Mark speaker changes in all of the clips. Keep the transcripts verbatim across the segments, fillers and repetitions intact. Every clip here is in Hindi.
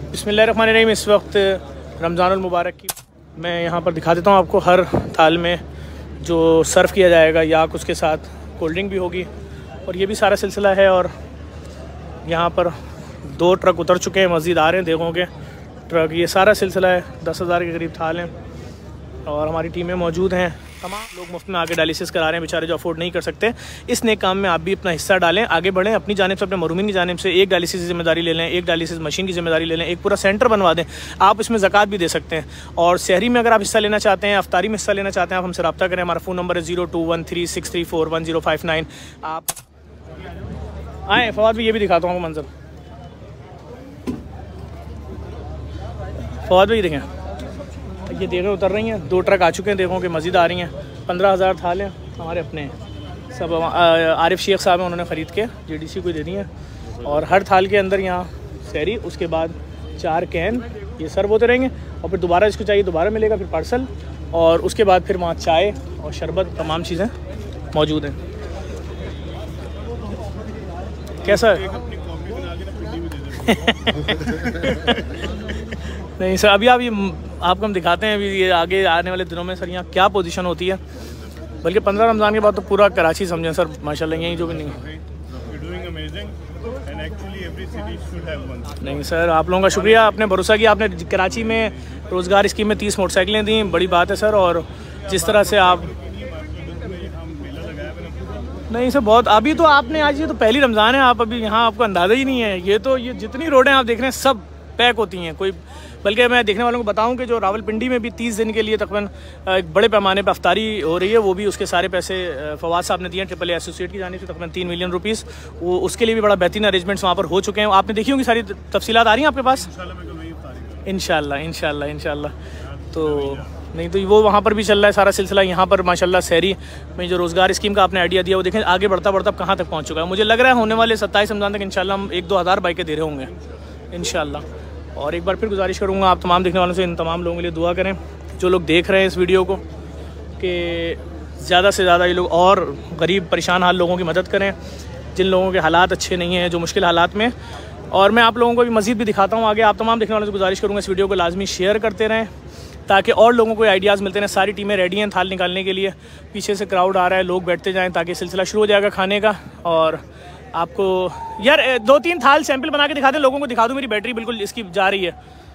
Speaker 1: बिस्मिल्लाहिर्रहमानिर्रहीम। इस वक्त रमज़ानुल मुबारक की मैं यहाँ पर दिखा देता हूँ आपको। हर थाल में जो सर्व किया जाएगा याक उसके साथ कोल्ड ड्रिंक भी होगी और ये भी सारा सिलसिला है। और यहाँ पर दो ट्रक उतर चुके हैं, मस्जिद आ रहे हैं, देखोगे ट्रक। ये सारा सिलसिला है, दस हज़ार के करीब थाल हैं और हमारी टीमें मौजूद हैं। तमाम लोग मुफ्त में आगे डायलिसिस करा रहे हैं, बेचारे जो अफोर्ड नहीं कर सकते। इस नेक काम में आप भी अपना हिस्सा डालें, आगे बढ़ें। अपनी जानिब से, अपने मरूमिन की जानिब से एक डायलिसिस की जिम्मेदारी ले लें, एक डायलिसिस मशीन की जिम्मेदारी ले लें, एक पूरा सेंटर बनवा दें। आप इसमें ज़कात भी दे सकते हैं। और शहरी में अगर आप हिस्सा लेना चाहते हैं, अफ्तारी में हिस्सा लेना चाहते हैं, आप हमसे रब्ता करें। हमारा फ़ोन नंबर है zero two one three six three four one zero five nine. आप आएँ फवाद भी, ये भी दिखाता हूँ मंजर। फवाद भी देखें, ये देखें उतर रही हैं, दो ट्रक आ चुके हैं, देखो कि मस्जिद आ रही हैं। पंद्रह हज़ार थाल हैं हमारे अपने हैं सब। आरिफ शेख साहब हैं, उन्होंने ख़रीद के जीडीसी को दे दी हैं। और हर थाल के अंदर यहाँ सहरी, उसके बाद चार कैन ये सर्व होते रहेंगे। और फिर दोबारा इसको चाहिए दोबारा मिलेगा, फिर पार्सल। और उसके बाद फिर वहाँ चाय और शरबत, तमाम चीज़ें मौजूद हैं। कैसा है? नहीं सर, अभी आप ये आपको हम दिखाते हैं अभी ये आगे आने वाले दिनों में सर यहाँ क्या पोजीशन होती है। बल्कि पंद्रह रमज़ान के बाद तो पूरा कराची समझें सर, माशाल्लाह यहीं जो भी नहीं है। नहीं सर, आप लोगों का शुक्रिया, आपने भरोसा किया। आपने कराची में रोज़गार स्कीम में तीस मोटरसाइकिलें दी, बड़ी बात है सर। और जिस तरह से आप नहीं सर, बहुत अभी तो आपने आज, ये तो पहली रमज़ान है, आप अभी यहाँ आपको अंदाज़ा ही नहीं है। ये तो ये जितनी रोडें आप देख रहे हैं सब पैक होती हैं। कोई बल्कि मैं देखने वालों को बताऊं कि जो रावलपिंडी में भी तीस दिन के लिए तकरीबन एक बड़े पैमाने पर अफ्तारी हो रही है, वो भी उसके सारे पैसे फवाद साहब ने दिए हैं ट्रिपल ए एसोसिएट की जानिब से, तकरीबन तीन मिलियन रुपीस। वो उसके लिए भी बड़ा बेहतरीन अरेंजमेंट्स वहाँ पर हो चुके हैं। आपने देखी होंगी सारी तफसीलात आ रही हैं आपके पास इंशाल्लाह इंशाल्लाह इंशाल्लाह। तो नहीं तो वो वहाँ पर भी चल रहा है सारा सिलसिला। यहाँ पर माशाल्लाह शहरी में जो रोज़गार स्कीम का आपने आइडिया दिया, वो देखें आगे बढ़ता बढ़ता कहाँ तक पहुँच चुका है। मुझे लग रहा है होने वाले सत्ताईस रमज़ान तक इंशाल्लाह हम एक दो हज़ार बाइकें दे रहे होंगे इंशाल्लाह। और एक बार फिर गुजारिश करूँगा आप तमाम देखने वालों से, इन तमाम लोगों के लिए दुआ करें जो लोग देख रहे हैं इस वीडियो को, कि ज़्यादा से ज़्यादा ये लोग और गरीब परेशान हाल लोगों की मदद करें, जिन लोगों के हालात अच्छे नहीं हैं, जो मुश्किल हालात में। और मैं आप लोगों को भी मज़ीद भी दिखाता हूँ आगे। आप तमाम देखने वालों से गुजारिश करूँगा इस वीडियो को लाजमी शेयर करते रहें, ताकि और लोगों को आइडियाज़ मिलते रहें। सारी टीमें रेडी हैं थाल निकालने के लिए, पीछे से क्राउड आ रहा है, लोग बैठते जाएँ ताकि सिलसिला शुरू हो जाएगा खाने का। और आपको यार दो तीन थाल सैंपल बना के दिखा दें, लोगों को दिखा दूँ। मेरी बैटरी बिल्कुल इसकी जा रही है।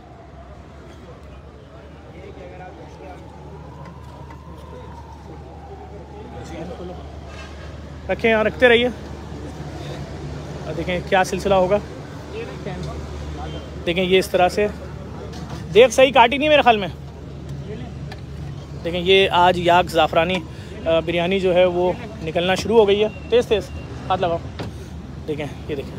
Speaker 1: रखें यहाँ, रखते रहिए और देखें क्या सिलसिला होगा। देखें ये इस तरह से देख सही काटी नहीं मेरे ख्याल में। देखें ये आज याक ज़ाफ़रानी बिरयानी जो है वो निकलना शुरू हो गई है। तेज़ तेज़ हाथ लगाओ। देखें ये देखें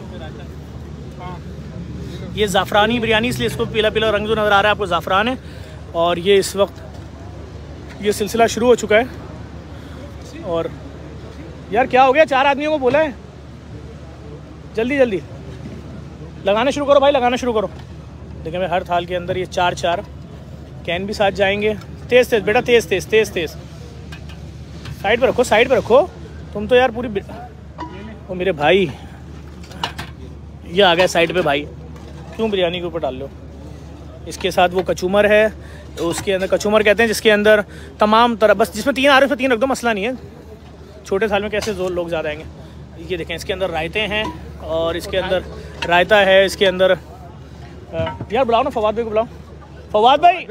Speaker 1: ये ज़ाफ़रानी बिरयानी, इसलिए इसको पीला पीला रंग जो नज़र आ रहा है आपको ज़ाफ़रान है। और ये इस वक्त ये सिलसिला शुरू हो चुका है। और यार क्या हो गया, चार आदमियों को बोला है, जल्दी जल्दी लगाना शुरू करो भाई, लगाना शुरू करो। देखिए मैं हर थाल के अंदर ये चार चार कैन भी साथ जाएंगे। तेज़ तेज़ बेटा, तेज़ तेज़ तेज़ तेज़ साइड पे रखो, साइड पे रखो। तुम तो यार पूरी वो मेरे भाई ये आ गया साइड पे भाई, क्यों बिरयानी के ऊपर डाल लो। इसके साथ वो कचूमर है, उसके अंदर कचूमर कहते हैं जिसके अंदर तमाम तरह, बस जिसमें तीन आ रहे हैं उसमें तीन रख दो, मसला नहीं है। छोटे थाल में कैसे जो लोग ज़्यादा आएंगे। ये देखें इसके अंदर रायते हैं और इसके अंदर रायता है। इसके अंदर यार बुलाओ ना फवाद भाई को, बुलाओ फवाद भाई।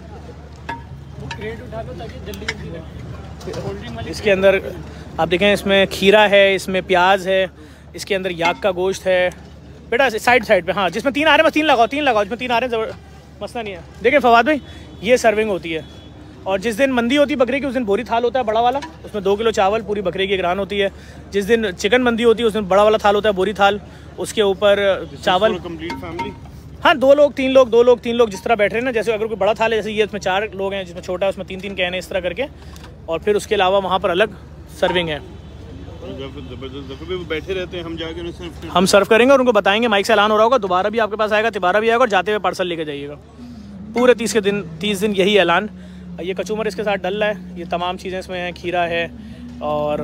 Speaker 1: इसके अंदर आप देखें इसमें खीरा है, इसमें प्याज है, इसके अंदर याक का गोश्त है। बेटा साइड साइड पे, हाँ जिसमें तीन आ रहे हैं बस तीन लगाओ, तीन लगाओ जिसमें तीन आ रहे हैं, मसला नहीं है। देखें फवाद भाई ये सर्विंग होती है। और जिस दिन मंदी होती है बकरे की, उस दिन बोरी थाल होता है बड़ा वाला, उसमें दो किलो चावल पूरी बकरे की ग्रान होती है। जिस दिन चिकन मंदी होती है उस दिन बड़ा वाला थाल होता है, बोरी थाल, उसके ऊपर चावल। कंप्लीट फैमिली, हाँ दो लोग तीन लोग दो लोग तीन लोग जिस तरह बैठ रहे हैं ना। जैसे अगर कोई बड़ा थाल है, जैसे ये इसमें चार लोग हैं, जिसमें छोटा है उसमें तीन तीन कैन है, इस तरह करके। और फिर उसके अलावा वहाँ पर अलग सर्विंग है। बैठे रहते हैं, हम जाके हम सर्व करेंगे और उनको बताएंगे, माइक से ऐलान हो रहा होगा, दोबारा भी आपके पास आएगा, तिबारा भी आएगा और जाते हुए पार्सल लेके जाइएगा। पूरे तीस के दिन तीस दिन यही ऐलान। ये कचूमर इसके साथ डल रहा है, ये तमाम चीज़ें इसमें हैं, खीरा है और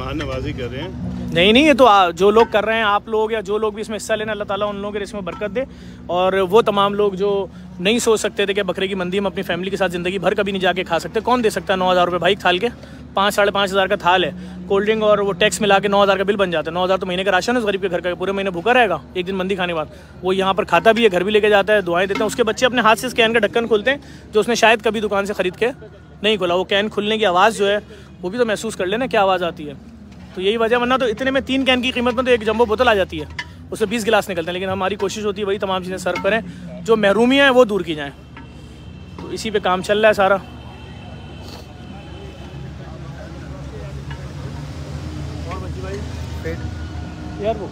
Speaker 2: मेहमान नवाजी कर रहे हैं।
Speaker 1: नहीं नहीं, ये तो आ, जो लोग कर रहे हैं, आप लोग या जो लोग भी इसमें हिस्सा लेना, अल्लाह ताला उन लोगों के रिस्क में बरकत दे। और वो तमाम लोग जो नहीं सोच सकते थे कि बकरे की मंदी हम अपनी फैमिली के साथ ज़िंदगी भर कभी नहीं जाके खा सकते, कौन दे सकता है नौ हज़ार रुपये भाई थाल के? पाँच साढ़े पाँच हज़ार का थाल है, कोल्ड ड्रिंक और वो टैक्स मिला के नौ हज़ार का बिल बन जाता है। नौ हज़ार तो महीने का राशन है उस गरीब के घर का, पूरे महीने भूखा रहेगा एक दिन मंदी खाने के बाद। वो यहाँ पर खाता भी है, घर भी लेके जाता है, दुआएं देते हैं। उसके बच्चे अपने हाथ से इस कैन का ढक्कन खोलते हैं जो उसने शायद कभी दुकान से ख़रीद के नहीं खोला। वो कैन खुलने की आवाज़ जो है वो भी तो महसूस कर लेना क्या आवाज़ आती है। तो यही वजह, वरना तो इतने में तीन कैन की कीमत में तो एक जंबो बोतल आ जाती है, उसमें बीस गिलास निकलते हैं। लेकिन हमारी कोशिश होती है वही तमाम चीज़ें सर्व करें, जो महरूमियाँ हैं वो दूर की जाएँ। तो इसी पे काम चल रहा है सारा। यार वो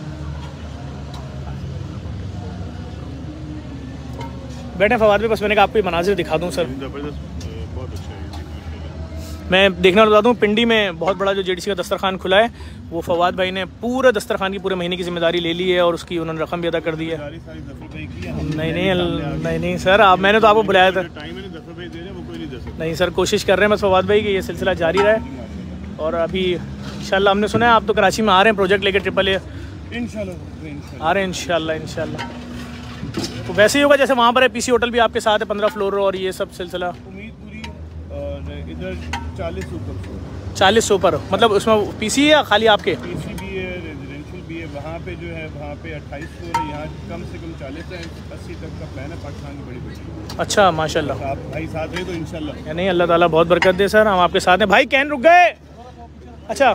Speaker 1: बैठे फवाद भी, बस मैंने कहा आपको ये मनाजिर दिखा दूँ सर।
Speaker 2: बहुत अच्छा है।
Speaker 1: मैं देखने वाला बता दूँ, पिंडी में बहुत बड़ा जो जेडीसी का दस्तरखान खुला है, वो फवाद भाई ने पूरे दस्तरखान की पूरे महीने की जिम्मेदारी ले ली है और उसकी उन्होंने रकम भी अदा कर दी है। नहीं नहीं नहीं नहीं सर, आप मैंने तो आपको बुलाया था। नहीं सर, कोशिश कर रहे हैं बस फवाद भाई कि ये सिलसिला जारी रहे। और अभी इंशाल्लाह हमने सुना है आप तो कराची में आ रहे हैं प्रोजेक्ट लेके ट्रिपल ए। इंशाल्लाह आ रहे हैं इंशाल्लाह इंशाल्लाह। तो वैसे ही होगा जैसे वहाँ पर है, पीसी होटल भी आपके साथ है, पंद्रह फ्लोर और ये सब सिलसिला।
Speaker 2: उम्मीद पूरी। और इधर चालीस ऊपर
Speaker 1: चालीस ऊपर मतलब उसमें पीसी है या खाली आपके?
Speaker 2: पीसी भी है, रेजिडेंशियल भी है। वहाँ पे जो है वहाँ पे अट्ठाईस फ्लोर है, यहाँ कम से कम चालीस से अस्सी तक का प्लान है। पाकिस्तान की बड़ी बड़ी।
Speaker 1: अच्छा माशाल्लाह,
Speaker 2: आप भाई साथ हैं तो इंशाल्लाह।
Speaker 1: नहीं अल्लाह ताला बहुत बरकत दे सर, हम आपके साथ हैं। भाई कैन रुक गए। अच्छा,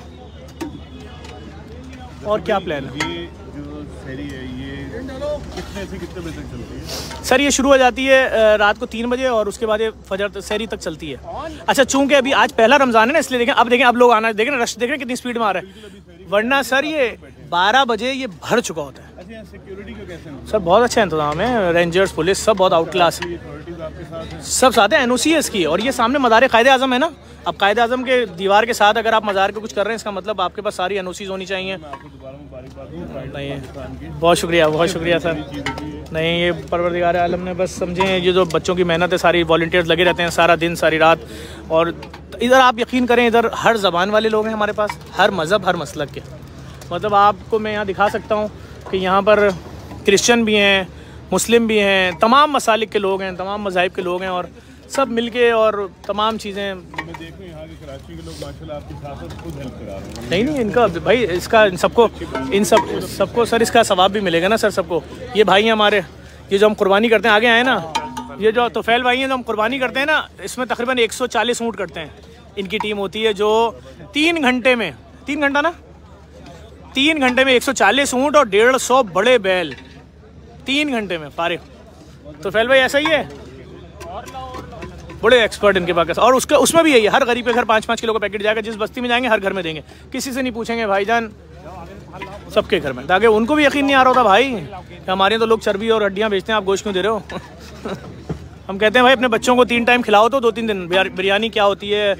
Speaker 1: और क्या प्लान है?
Speaker 2: ये जो फेरी है ये कितने से कितने बजे तक चलती है?
Speaker 1: सर ये शुरू हो जाती है रात को तीन बजे और उसके बाद ये फजर सहरी तक चलती है। अच्छा, चूंकि अभी आज पहला रमज़ान है ना, इसलिए देखें अब देखें अब लोग आना देखें ना, रश देखें कितनी स्पीड में आ रहा है। वरना सर ये बारह बजे ये भर चुका होता है।
Speaker 2: अच्छा, सिक्योरिटी का कैसे?
Speaker 1: सर बहुत अच्छा इंतजाम है, रेंजर्स पुलिस सब बहुत आउट क्लास है, सब साथ हैं। एन ओ सी है इसकी। और ये सामने मज़ार कायदे आज़म है ना, अब कायदे आज़म के दीवार के साथ अगर आप मज़ार के कुछ कर रहे हैं, इसका मतलब आपके पास सारी एन ओ सीज़ होनी चाहिए। नहीं, बहुत शुक्रिया बहुत शुक्रिया सर। नहीं, ये परवरदिगार आलम ने बस समझे, ये जो बच्चों की मेहनत है, सारी वॉलंटियर्स लगे रहते हैं सारा दिन सारी रात। और इधर आप यकीन करें, इधर हर ज़बान वाले लोग हैं हमारे पास, हर मज़हब हर मसलक के। मतलब आपको मैं यहाँ दिखा सकता हूँ कि यहाँ पर क्रिश्चियन भी हैं, मुस्लिम भी हैं, तमाम मसालिक के लोग हैं, तमाम मज़ाहिब के लोग हैं और सब मिलके और तमाम चीज़ें।
Speaker 2: मैं देखूं यहाँ के कराची के लोग माशाल्लाह आपके साथ खुद हेल्प करा रहे हैं।
Speaker 1: नहीं नहीं, इनका भाई इसका इन सबको इन सब सबको सर इसका सवाब भी मिलेगा ना सर सबको। ये भाई हैं हमारे, ये जो हम कुर्बानी करते हैं आगे आए ना, ये जो तोफैल भाई हैं जो हम कुर्बानी करते हैं ना, इसमें तकरीबन एक सौ चालीस ऊँट करते हैं। इनकी टीम होती है जो तीन घंटे में तीन घंटा ना तीन घंटे में एक सौ चालीस ऊँट और डेढ़ सौ बड़े बैल तीन घंटे में पारे। तोफैल भाई ऐसा ही है, बड़े एक्सपर्ट इनके पास। और उसके उसमें भी यही है, हर गरीब के घर पाँच पाँच किलो का पैकेट जाएगा, जिस बस्ती में जाएंगे हर घर में देंगे, किसी से नहीं पूछेंगे भाईजान, सबके घर में। ताकि उनको भी यकीन नहीं आ रहा होता भाई कि हमारे तो लोग चर्बी और हड्डियाँ बेचते हैं, आप गोश्त क्यों दे रहे हो? हम कहते हैं भाई अपने बच्चों को तीन टाइम खिलाओ तो दो तीन दिन। बिरयानी क्या होती है?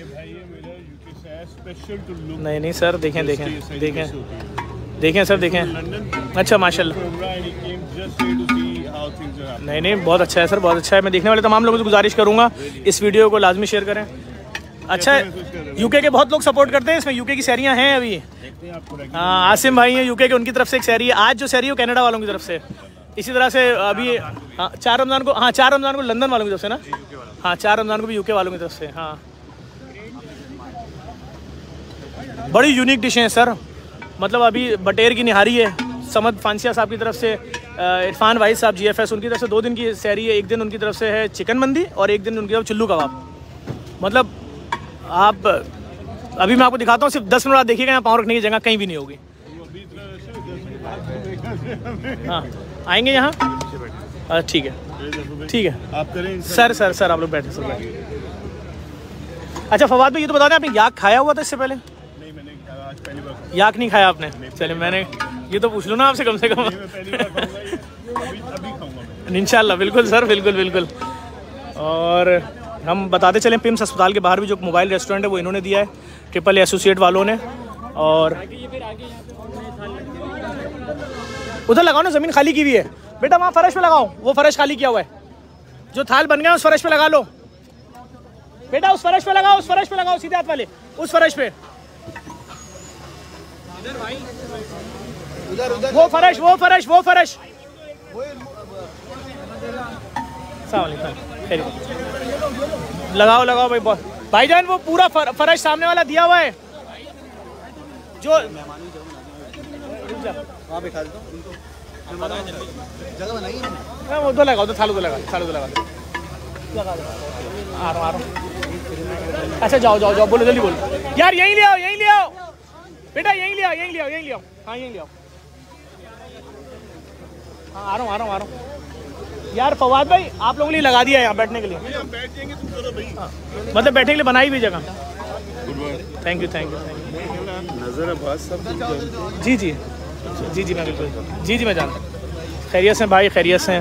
Speaker 1: नहीं नहीं सर, देखें देखें देखें देखें सर देखें। अच्छा माशाल्लाह, नहीं नहीं बहुत अच्छा है सर, बहुत अच्छा है। मैं देखने वाले तमाम लोगों से गुजारिश करूंगा इस वीडियो को लाजमी शेयर करें। अच्छा, यूके के बहुत लोग सपोर्ट करते हैं इसमें, यूके की सैरियां हैं अभी। हाँ, आसिम भाई हैं यूके के, उनकी तरफ से एक सैरी है। आज जो सैरी है वो कनाडा वालों की तरफ से। इसी तरह से अभी हाँ चार रमज़ान को हाँ चार रमज़ान को लंदन वालों की तरफ से ना, हाँ चार रमज़ान को भी यूके वालों की तरफ से। हाँ, बड़ी यूनिक डिशें हैं सर। मतलब अभी बटेर की निहारी है समद फांसिया साहब की तरफ से, इरफान वाहिद साहब जी एफ एस उनकी तरफ से दो दिन की सैरी है। एक दिन उनकी तरफ से है चिकन मंदी और एक दिन उनकी तरफ चुल्लू कबाब। मतलब आप अभी मैं आपको दिखाता हूँ, सिर्फ दस मिनट आप देखिएगा, यहाँ पाँव रखने की जगह कहीं भी नहीं होगी। हाँ आएंगे यहाँ, ठीक है ठीक है
Speaker 2: आप करें
Speaker 1: सर। सर सर आप लोग बैठे सर बैठे। अच्छा फवाद भाई ये तो बता दें, आपने याक खाया हुआ था इससे पहले?
Speaker 2: नहीं, मैंने आज पहली बार
Speaker 1: याक नहीं खाया आपने? चलिए मैंने ये तो पूछ लो ना आपसे कम से कम। इंशाल्लाह बिल्कुल सर, बिल्कुल बिल्कुल। और हम बताते चलें, पिम्स अस्पताल के बाहर भी जो मोबाइल रेस्टोरेंट है वो इन्होंने दिया है, ट्रिपल एसोसिएट वालों ने। और उधर लगाओ ना, ज़मीन खाली की हुई है बेटा, वहाँ फर्श पे लगाओ, वो फर्श खाली किया हुआ है, जो थाल बन गया उस फर्श पे लगा लो बेटा, उस फर्श पे लगाओ, उस फर्श पे लगाओ, सीधे हाथ वाले उस फर्श पे। वो फरश वो फरश वो फरश लगाओ लगाओ भाई भाईजान, वो पूरा फर, फरश सामने वाला दिया हुआ है जो वहाँ पे खा देता हूँ जगह बनाई है वो तो लगाओ तो थालो तो लगा थालो तो लगा दो आ रहा आ रहा अच्छा जाओ जाओ जाओ बोलो जल्दी बोलो यार यहीं ले आओ यहीं ले आओ बेटा यहीं ले आओ यहीं ले आओ यहीं ले आओ हाँ यहीं ले आओ हाँ आ रहा हूँ आ रहा हूँ आ रहा हूँ यार फवाद भाई आप लोगों ने लगा दिया है यहाँ बैठने के लिए बैठ जाएंगे तुम दोनों भाई मतलब बैठने के लिए बनाई हुई जगह थैंक यू थैंक यू
Speaker 2: नजर अब्बास सब
Speaker 1: जी जी जी जी मैं बिल्कुल जी जी मैं जानता हूँ खैरियत से भाई खैरियत से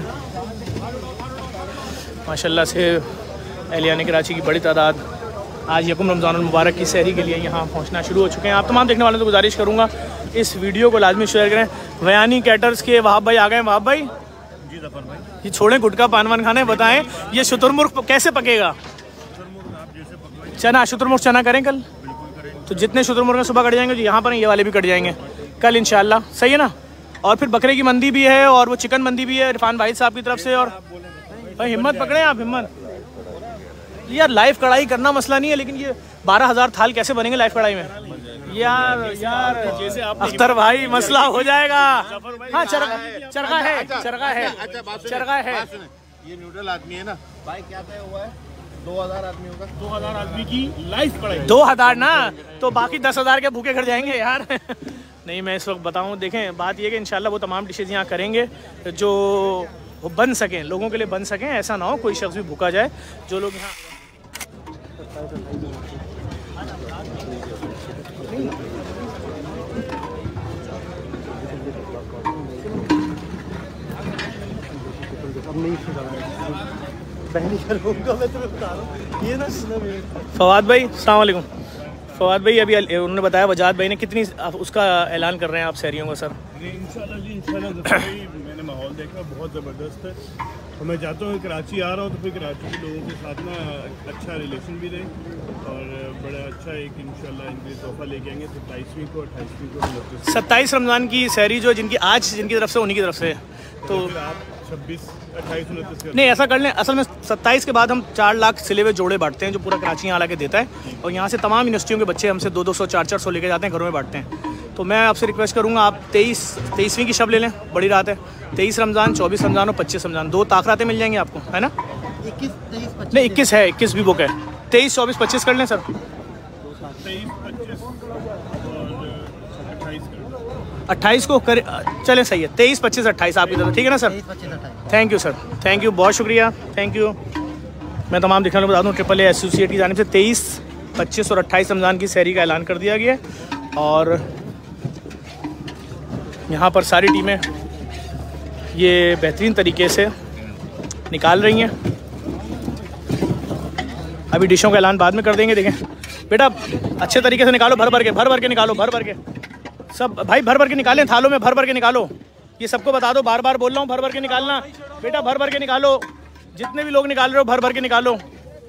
Speaker 1: माशाल्लाह से एहलियान कराची की बड़ी तादाद आज यकुम रमज़ान मुबारक की सहरी के लिए यहाँ पहुँचना शुरू हो चुके हैं। आप तमाम देखने वालों से गुजारिश करूँगा इस वीडियो को लाजमी शेयर करें। वयानी कैटर्स के वहाब भाई आ गए। वहाब भाई
Speaker 2: जी ज़फ़र भाई,
Speaker 1: ये छोड़ें गुटका पान वान खाने, बताएं ये शुतुरमुर्ग कैसे पकेगा? चना शुतुरमुर्ग चना करें कल, तो जितने शुतुरमुर्ग सुबह कट जाएंगे जो यहाँ पर ये वाले भी कट जाएंगे कल इंशाल्लाह, सही है ना। और फिर बकरे की मंदी भी है और वो चिकन मंदी भी है इरफान भाई साहब की तरफ से। और भाई हिम्मत पकड़े आप, हिम्मत यार। लाइव कढ़ाई करना मसला नहीं है, लेकिन ये बारह हजार थाल कैसे बनेंगे लाइव कढ़ाई में यार यार जैसे आप अख्तर भाई मसला हो जाएगा। हाँ चरखा चरखा है चरखा है चरखा है।
Speaker 2: ये न्यूट्रल आदमी है ना भाई, क्या तय हुआ है? दो हजार आदमी होगा,
Speaker 1: दो हजार आदमी की लाइव कढ़ाई। दो हजार ना तो बाकी दस हजार के भूखे घर जाएंगे यार। नहीं मैं इस वक्त बताऊं, देखें बात ये कि इंशाल्लाह वो तमाम डिशेज यहाँ करेंगे जो वो बन सकें, लोगों के लिए बन सकें। ऐसा ना हो कोई शख्स भी भूखा जाए। जो लोग यहाँ फवाद भाई अस्सलाम वालेकुम। फवाद भाई अभी उन्होंने बताया वजाद भाई ने कितनी उसका ऐलान कर रहे हैं आप शहरियों का सर?
Speaker 2: इंशाल्लाह जी इंशाल्लाह। मैंने माहौल देखा बहुत ज़बरदस्त है और मैं चाहता हूँ कराची आ रहा हूँ तो फिर कराची के लोगों के साथ ना अच्छा रिलेशन भी रहे और बड़ा अच्छा एक इंशाल्लाह इनके तोहफा लेके आएंगे सत्ताईसवीं को अट्ठाईसवीं को
Speaker 1: सत्ताईस रमज़ान की सहरी जो जिनकी आज जिनकी तरफ से उन्हीं की तरफ से तो
Speaker 2: आप छब्बीस अट्ठाईस उनतीस
Speaker 1: नहीं ऐसा कर लें। असल में सत्ताईस के बाद हम चार लाख सिले हुए जोड़े बांटते हैं जो पूरा कराची यहाँ ला के देता है और यहाँ से तमाम यूनिवर्सिटियों के बच्चे हमसे दो दो सौ चार चार सौ लेके जाते हैं, घरों में बांटते हैं। तो मैं आपसे रिक्वेस्ट करूँगा आप तेईस तेईसवीं की शब ले लें, बड़ी रात है। तेईस रमज़ान, चौबीस रमज़ान और पच्चीस रमज़ान, दो ताकरातें मिल जाएंगी आपको, है ना?
Speaker 3: इक्कीस तेईस पच्चीस
Speaker 1: नहीं इक्कीस है, इक्कीस भी बुक है। तेईस चौबीस पच्चीस कर लें सर। अट्ठाईस को कर चलें, सही है। तेईस पच्चीस अट्ठाईस आपकी तरफ, ठीक है ना sir? Thank you sir, thank you, बहुत शुक्रिया, थैंक यू। मैं तमाम देखने वालों को बता दूँ ट्रिपल ए एसोसिएट की जानिब से तेईस पच्चीस और अट्ठाईस रमज़ान की सहरी का ऐलान कर दिया गया है और यहाँ पर सारी टीमें ये बेहतरीन तरीके से निकाल रही हैं। अभी डिशों का ऐलान बाद में कर देंगे। देखें बेटा अच्छे तरीके से निकालो, भर भर के भर भर के निकालो, भर भर के सब भाई भर भर के निकालें, थालों में भर भर के निकालो। ये सबको बता दो, बार बार बोल रहा हूँ, भर भर के निकालना बेटा, भर भर के निकालो। जितने भी लोग निकाल रहे हो भर भर के निकालो।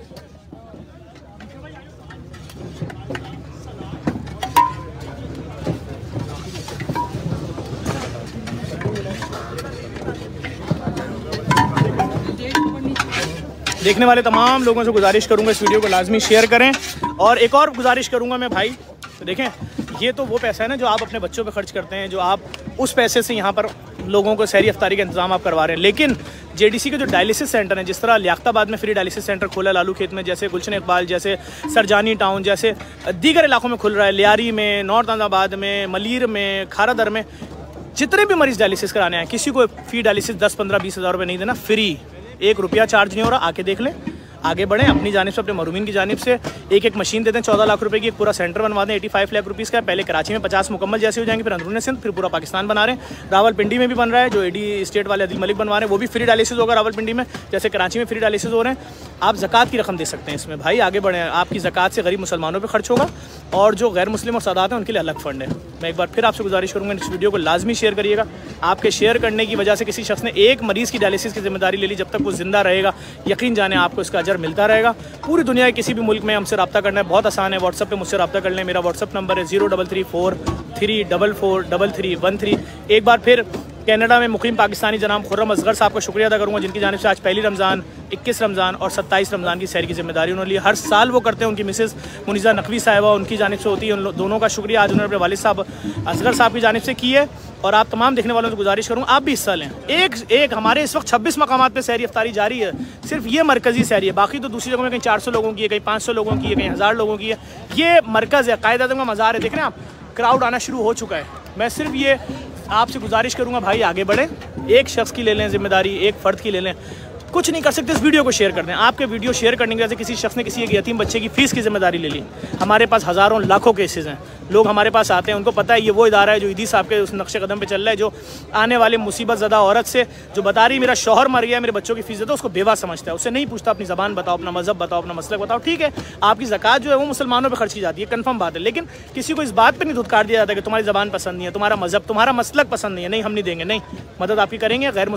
Speaker 1: देखने वाले तमाम लोगों से गुजारिश करूंगा इस वीडियो को लाजमी शेयर करें। और एक और गुजारिश करूंगा मैं भाई, तो देखें ये तो वो पैसा है ना जो आप अपने बच्चों पे खर्च करते हैं, जो आप उस पैसे से यहाँ पर लोगों को सहरी अफ्तारी का इंतजाम आप करवा रहे हैं। लेकिन जेडीसी के जो डायलिसिस सेंटर हैं, जिस तरह लियाकताबाद में फ्री डायलिसिस सेंटर खोला लालू खेत में, जैसे गुलशन इकबाल, जैसे सरजानी टाउन, जैसे दीगर इलाकों में खुल रहा है, लियारी में, नॉर्थ आज़ाबाद में, मलीर में, खारादर में, जितने भी मरीज़ डायलिसिस कराने हैं, किसी को फी डायलिसिस दस पंद्रह बीस हज़ार रुपये नहीं देना, फ्री, एक रुपया चार्ज नहीं हो रहा। आके देख लें, आगे बढ़ें अपनी जानिब से, अपने महरूमीन की जानिब से। एक एक मशीन देते हैं चौदह लाख रुपए की, एक पूरा सेंटर बनवा दें पचासी लाख रुपीस का। पहले कराची में पचास मुकम्मल जैसे हो जाएंगे, फिर अंदरूनी सिंध, फिर पूरा पाकिस्तान बना रहे हैं। रावलपिंडी में भी बन रहा है, जो एडी स्टेट वाले अदिल मलिक बनवा रहे हैं, वो भी फ्री डायलिसिस होगा रावलपिंडी में, जैसे कराची में फ्री डायलिसिस हो रहे हैं। आप ज़कात की रकम दे सकते हैं इसमें भाई, आगे बढ़ें। आपकी ज़कात से गरीब मुसलमानों पर खर्च होगा और जो गैर मुस्लिम और सादात हैं उनके लिए अलग फ़ंड है। मैं एक बार फिर आपसे गुजारिश करूँगा इस वीडियो को लाजमी शेयर करिएगा। आपके शेयर करने की वजह से किसी शख्स ने एक मरीज़ की डायलिसिस की जिम्मेदारी ले ली, जब तक वो जिंदा रहेगा यकीन जाने आपको इसका अजर मिलता रहेगा। पूरी दुनिया के किसी भी मुल्क में हमसे रब्ता करना है बहुत आसान है, व्हाट्सएप पे मुझसे रब्ता कर लें। मेरा व्हाट्सएप नंबर है zero double three four three double four double three one three. एक बार फिर कनाडा में मुकीम पाकिस्तानी जनाब खुर्रम असगर साहब का शुक्रिया अदा करूँगा, जिनकी जानिब से आज पहली रमज़ान, इक्कीस रमज़ान और सत्ताईस रमज़ान की सैर की जिम्मेदारी उन्होंने ली। हर साल वो करते हैं, उनकी मिसेज़ मुनीज़ा नकवी साहिबा उनकी जानिब से होती है। उन दोनों का शुक्रिया आज उन्होंने अपने वालिद साहब असगर साहब की जानिब से की है। और आप तमाम देखने वालों से गुजारिश करूँ, आप भी हिस्सा लें। एक एक हमारे इस वक्त छब्बीस मकामात पर सैरी अफ्तारी जारी है, सिर्फ ये मरकज़ी सैरी है, बाकी तो दूसरी जगहों में कहीं चार सौ लोगों की है, कहीं पाँच सौ लोगों की है, कहीं हज़ार लोगों की है। ये मरकज़ है, कायद आज़म का मज़ार है। देख रहे हैं आप, क्राउड आना शुरू हो चुका है। मैं सिर्फ ये आपसे गुजारिश करूंगा, भाई आगे बढ़ें, एक शख्स की ले लें जिम्मेदारी, एक फ़र्द की ले लें। कुछ नहीं कर सकते, इस वीडियो को शेयर कर दें। आपके वीडियो शेयर करने की वजह से किसी शख्स ने किसी एक यतीम बच्चे की फ़ीस की जिम्मेदारी ले ली। हमारे पास हज़ारों लाखों केसेस हैं, लोग हमारे पास आते हैं, उनको पता है ये वो इदारा है जो ईदी साहब के उस नक्शे कदम पे चल रहा है, जो आने वाले मुसीबत ज़दा औरत से जो बता रही मेरा शौहर मर गया, मेरे बच्चों की फ़ीस दे दो, उसको बेवा समझता है, उससे नहीं पूछता अपनी ज़बान बताओ, अपना मज़हब बताओ, अपना मसलक बताओ। ठीक है, आपकी ज़कात जो है वो मुसलमानों पर खर्च की जाती है, कन्फर्म बात है, लेकिन किसी को इस बात पर नहीं धुतकार दिया जाता कि तुम्हारी ज़बान पसंद नहीं है, तुम्हारा मज़हब, तुम्हारा मसलक पसंद नहीं है, नहीं हम नहीं देंगे। नहीं, मदद आपकी करेंगे, गैर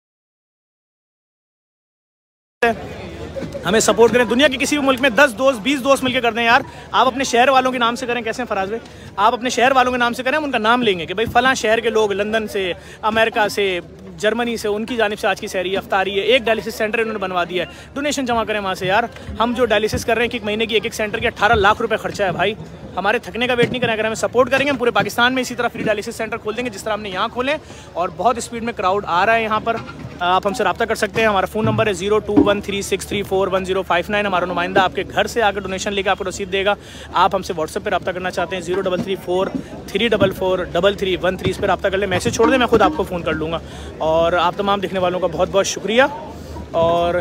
Speaker 1: हमें सपोर्ट करें। दुनिया के किसी भी मुल्क में दस दोस्त बीस दोस्त मिलकर कर दें यार। आप अपने शहर वालों के नाम से करें, कैसे हैं फराज भाई, आप अपने शहर वालों के नाम से करें, हम उनका नाम लेंगे कि भाई फ़लाँ शहर के लोग, लंदन से, अमेरिका से, जर्मनी से, उनकी जानिब से आज की सैरी अफ्तारी है। एक डायलिसिस सेंटर इन्होंने बनवा दिया है, डोनेशन जमा करें वहाँ से यार। हम जो डायलिसिस कर रहे हैं, एक महीने की एक एक सेंटर के अठारह लाख रुपए खर्चा है भाई। हमारे थकने का वेट नहीं करें, अगर हमें सपोर्ट करेंगे हम पूरे पाकिस्तान में इसी तरह फ्री डायलिसिस सेंटर खोल देंगे, जिस तरह हमने यहाँ खोले। और बहुत स्पीड में क्राउड आ रहा है यहाँ पर, आप हमसे रब्ता कर सकते हैं। हमारा फ़ोन नंबर है zero two one three six three four one zero five nine. हमारा नुमाइंदा आपके घर से आकर डोनेशन लेकर आपको रसीद देगा। आप हमसे व्हाट्सएप पर रब्ता करना चाहते हैं, zero double three four three double four double three one three, इस पर रब्ता कर ले, मैसेज छोड़ दें, मैं खुद आपको फ़ोन कर लूँगा। और आप तमाम देखने वालों का बहुत बहुत शुक्रिया। और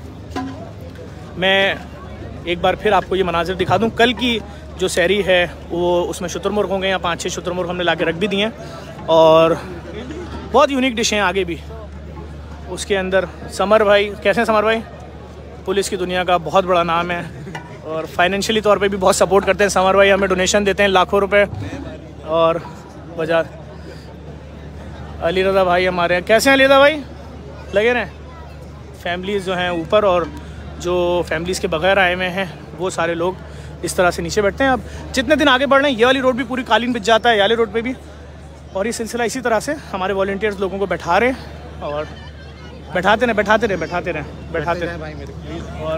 Speaker 1: मैं एक बार फिर आपको ये मनाजिर दिखा दूँ। कल की जो सैरी है वो उसमें शुतुरमुर्ग होंगे, या पाँच छः शुतुरमुर्ग हमने ला के रख भी दिए हैं। और बहुत यूनिक डिशें हैं आगे भी। उसके अंदर समर भाई, कैसे हैं समर भाई, पुलिस की दुनिया का बहुत बड़ा नाम है और फाइनेंशियली तौर पे भी बहुत सपोर्ट करते हैं समर भाई, हमें डोनेशन देते हैं लाखों रुपए। और वजह अली रज़ा भाई हमारे, कैसे हैं अली रज़ा भाई, लगे रहें। फैमिलीज़ जो हैं ऊपर, और जो फैमिलीज़ के बगैर आए हुए हैं वो सारे लोग इस तरह से नीचे बैठते हैं। अब जितने दिन आगे बढ़ रहे हैं, ये वाली रोड भी पूरी कालीन बिछ जाता है, ये वाली रोड पे भी। और ये सिलसिला इसी तरह से हमारे वॉलंटियर्स लोगों को बैठा रहे और बैठाते रहे बैठाते रहे बैठाते रहे बैठाते रहे और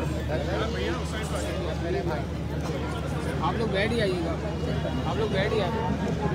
Speaker 3: आप लोग बैठ ही आइएगा, आप लोग बैठ ही आइए।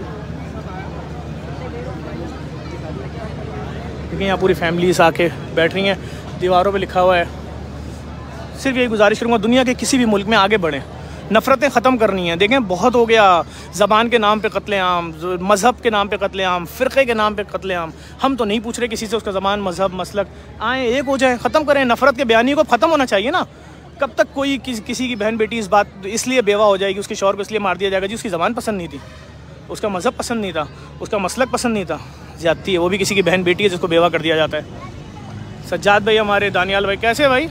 Speaker 1: देखिए यहाँ पूरी फैमिलीज आके बैठ रही हैं, दीवारों पे लिखा हुआ है। सिर्फ यही गुजारिश करूँगा, दुनिया के किसी भी मुल्क में आगे बढ़ें, नफ़रतें ख़त्म करनी हैं। देखें बहुत हो गया, ज़बान के नाम पे कत्लेआम, मज़हब के नाम पे कत्लेआम, फ़िरक़े के नाम पे कत्लेआम। हम तो नहीं पूछ रहे किसी से उसका ज़बान, मज़हब, मसलक, आए एक हो जाए, ख़त्म करें। नफ़रत के बयानी को ख़त्म होना चाहिए ना। कब तक कोई किस, किसी की बहन बेटी इस बात इसलिए बेवा हो जाएगी, उसके शौहर को इसलिए मार दिया जाएगा जी उसकी ज़बान पसंद नहीं थी, उसका मज़हब पसंद नहीं था, उसका मसलक पसंद नहीं था। ज़्यादती है, वो भी किसी की बहन बेटी है जिसको बेवा कर दिया जाता है। सज्जाद भाई हमारे, दानियाल भाई, कैसे भाई,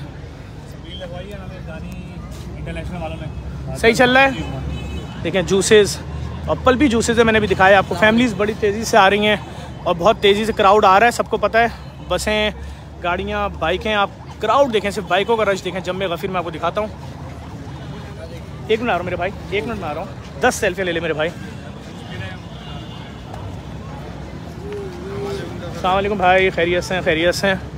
Speaker 2: इंटरनेशनल वालों ने
Speaker 1: सही चल रहा है। देखें जूसेस, एप्पल भी जूसेस है, मैंने भी दिखाया आपको। फैमिलीज़ बड़ी तेज़ी से आ रही हैं और बहुत तेज़ी से क्राउड आ रहा है, सबको पता है। बसें, गाड़ियाँ, बाइकें, आप क्राउड देखें, सिर्फ बाइकों का रश देखें। जम्मे गफ़ीर मैं आपको दिखाता हूँ। एक मिनट आ रहा हूँ मेरे भाई, एक मिनट में आ रहा हूँ। दस सेल्फी ले ले मेरे भाई। अस्सलाम वालेकुम भाई, खैरियत से हैं, खैरियत से हैं।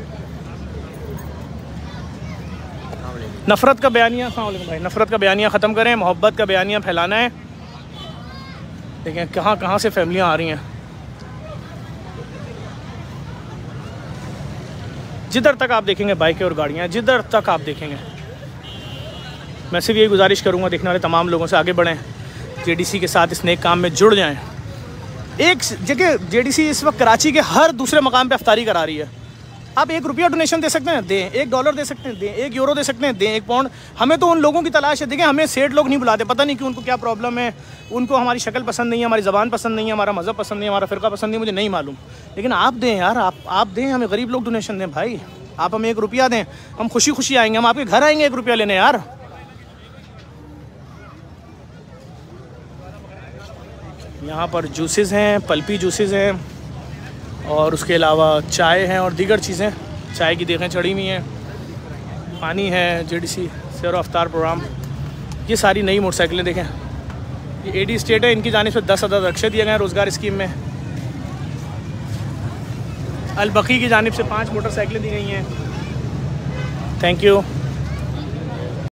Speaker 1: नफ़रत का बयानिया, अस्सलाम वालेकुम भाई, नफ़रत का बयानिया ख़त्म करें, मोहब्बत का बयानिया फैलाना है। देखें कहाँ कहाँ से फैमिलियाँ आ रही हैं। जिधर तक आप देखेंगे बाइकें और गाड़ियाँ, जिधर तक आप देखेंगे। मैं सिर्फ यही गुजारिश करूँगा, देखने वाले तमाम लोगों से आगे बढ़ें, जेडीसी के साथ इस नेक काम में जुड़ जाएं। एक जगह जेडीसी इस वक्त कराची के हर दूसरे मकाम पे अफ्तारी करा रही है। आप एक रुपया डोनेशन दे सकते हैं, दें। एक डॉलर दे सकते हैं, दें। एक यूरो दे सकते हैं, दें। एक पाउंड। हमें तो उन लोगों की तलाश है। देखें हमें सेठ लोग नहीं बुलाते, पता नहीं कि उनको क्या प्रॉब्लम है, उनको हमारी शक्ल पसंद नहीं है, हमारी ज़बान पसंद नहीं है, हमारा मज़हब पसंद नहीं है, हमारा फ़िरका पसंद नहीं, मुझे नहीं मालूम। लेकिन आप दें यार, आप आप दें, हमें गरीब लोग डोनेशन दें भाई। आप हमें एक रुपया दें, हम खुशी खुशी आएंगे, हम आपके घर आएंगे एक रुपया लेने यार। यहाँ पर जूसेस हैं, पल्पी जूसेस हैं, और उसके अलावा चाय हैं और दीगर चीज़ें। चाय की देखें चढ़ी हुई हैं, पानी है, जेडीसी सैर अफ्तार प्रोग्राम। ये सारी नई मोटरसाइकिलें देखें, ये एडी स्टेट है, इनकी जानिब से दस हज़ार रक्षे दिए गए हैं रोज़गार स्कीम में। अल बकी की जानिब से पाँच मोटरसाइकिलें दी गई हैं। Thank you.